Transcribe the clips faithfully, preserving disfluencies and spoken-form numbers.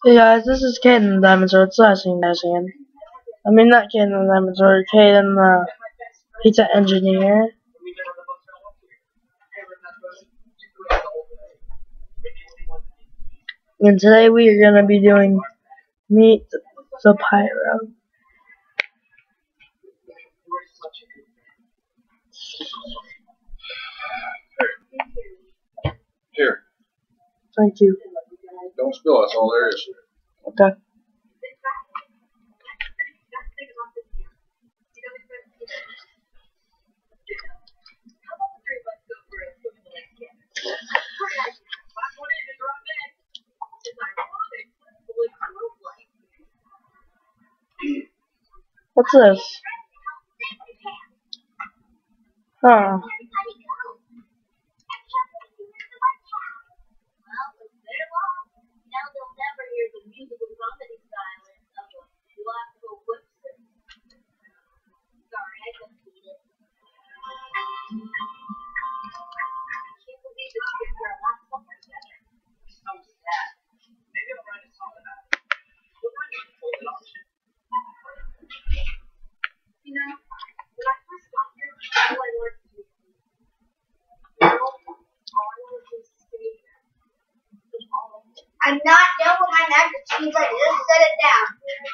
Hey guys, this is Caden the Diamond Sword slashing dashing. I mean not Caden the Diamond Sword, Caden the Pizza Engineer. And today we are gonna be doing Meet the Pyro. Here. Thank you. Don't spill, that's all there is. Okay. What's this? Huh. I'm not done with my mac and cheese. I just set it down.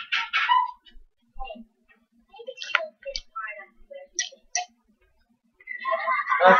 Uh,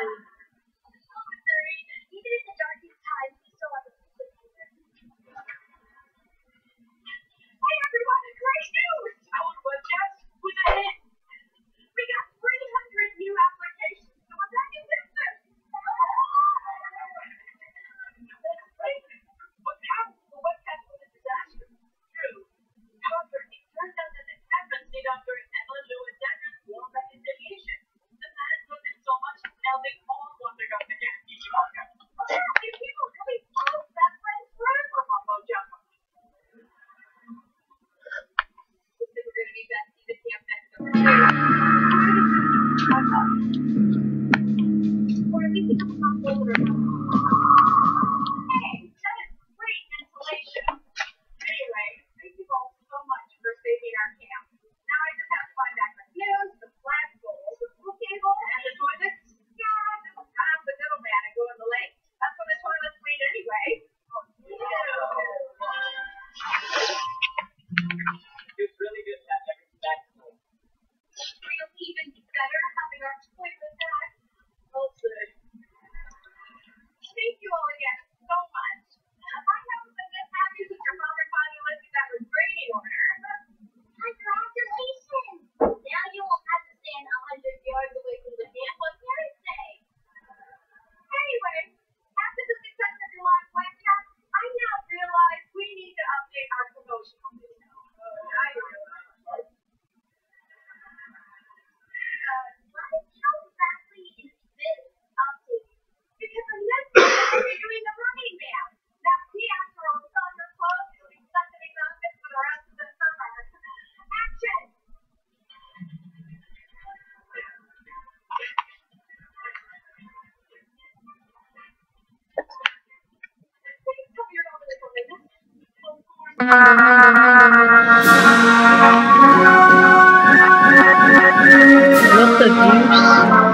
What the deuce?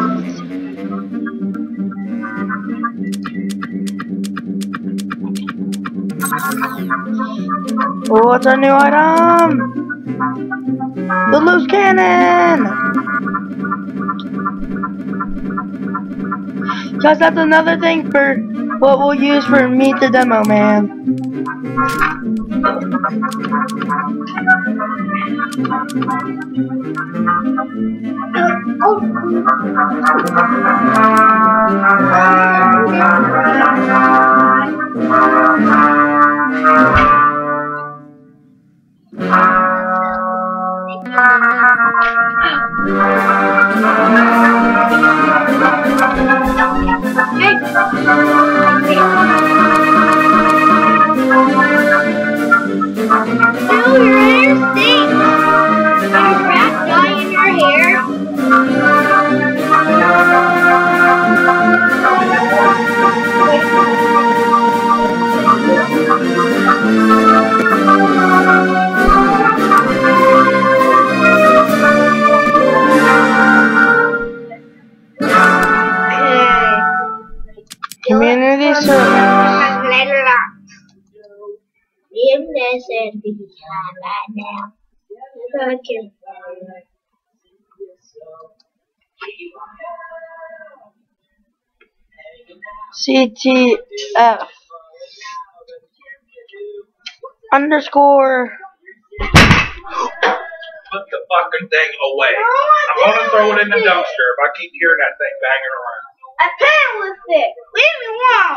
What's our new item? The loose cannon! Cause that's another thing for what we'll use for Meet the Demo Man. Still, your hair stinks. There's rat dye in your hair. Wait. these servers. Leave this and be behind right now. Okay. C T F underscore. Put the fucking thing away. I'm gonna throw it in the dumpster if I keep hearing that thing banging around. I play with it. Leave me alone.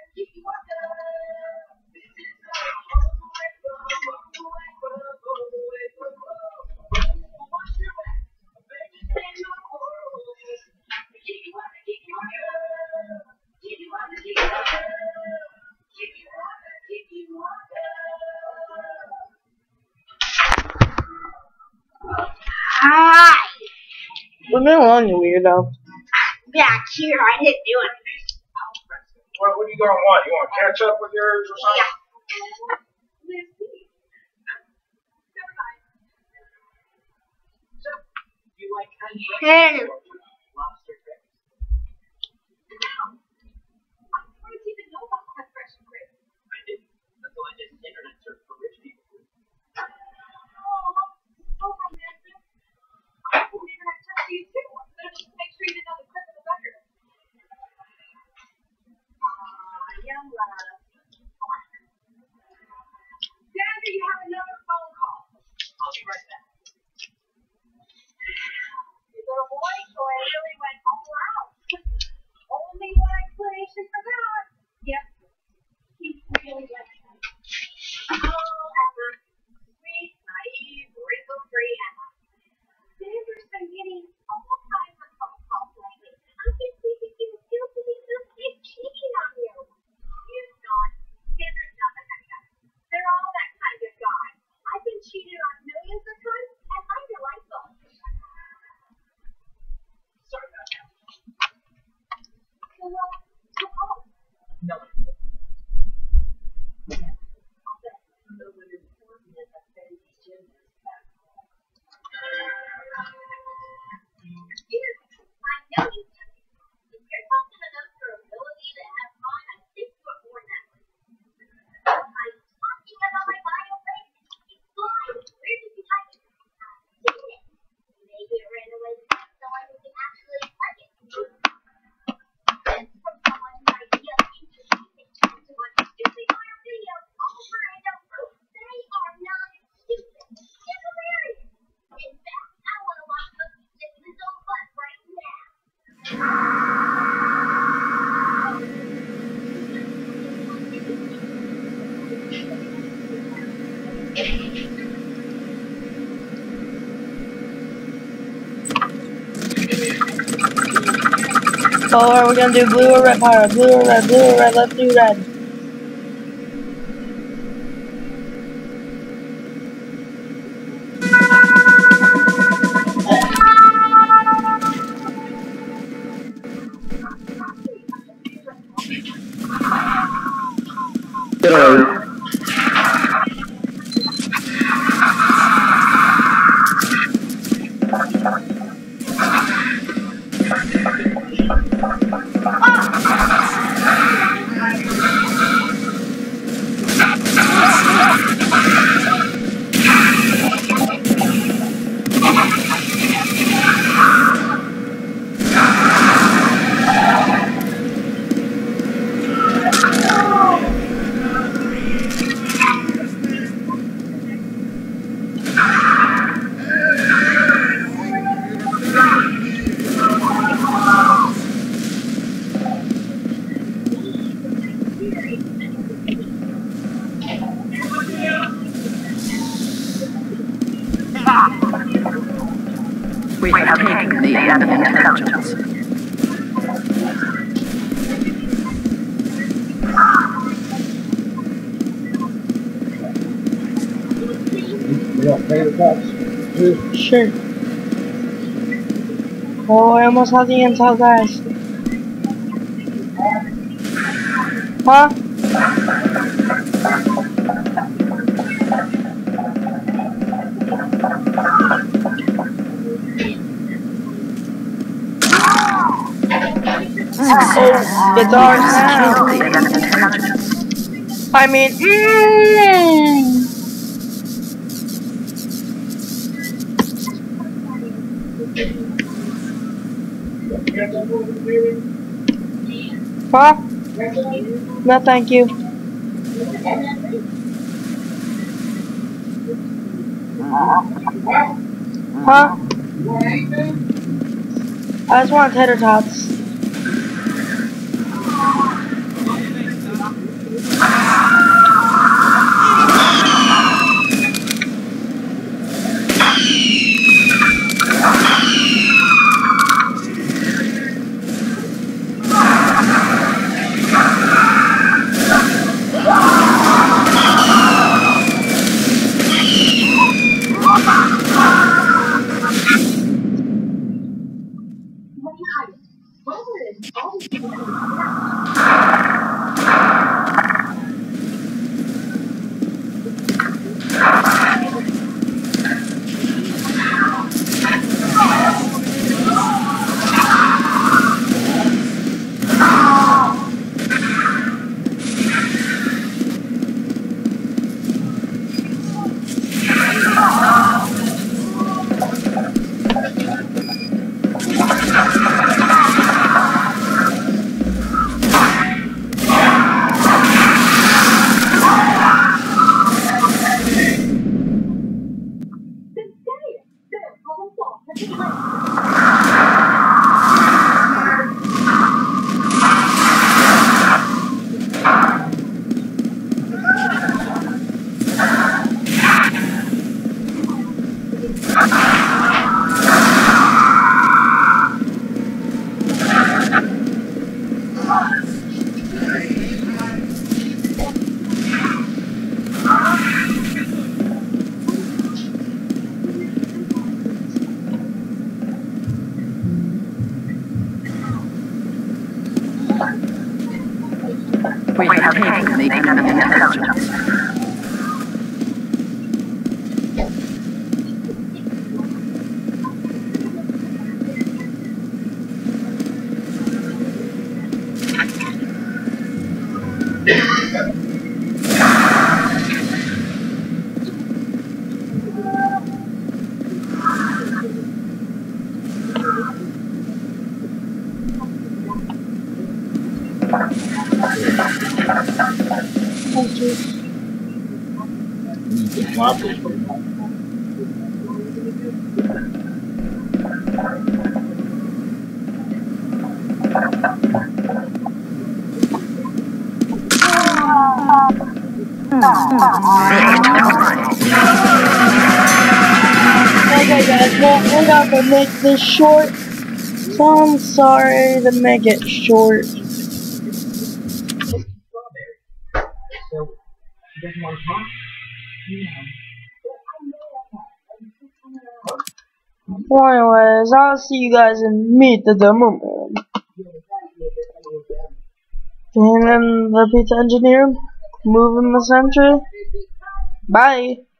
Hi. Leave me alone, you weirdo. Back here, I didn't do it. What, what are you gonna want? You want to catch up with yours or something? Yeah. Hey. So are we gonna do blue or red pyro? Blue or red? Blue or red? Let's do red. Hello. We have taken the enemy intelligence. You want to pay the cops? Sure. Oh, I almost have the intel, guys. Huh? Oh, it's ours now. The enemy intelligence. I mean, mm. Huh? No, thank you. Huh? I just want tater tots. We have taken the enemy intelligence. Thank you. Okay guys, well, we're not gonna make this short, so I'm sorry to make it short. Well, anyways, I'll see you guys in Meet the Demo Man. And then the pizza engineer, moving the century. Bye.